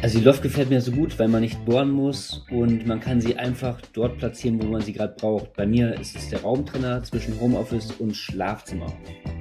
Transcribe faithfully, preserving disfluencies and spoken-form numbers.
Also die Loft gefällt mir so gut, weil man nicht bohren muss und man kann sie einfach dort platzieren, wo man sie gerade braucht. Bei mir ist es der Raumtrenner zwischen Homeoffice und Schlafzimmer.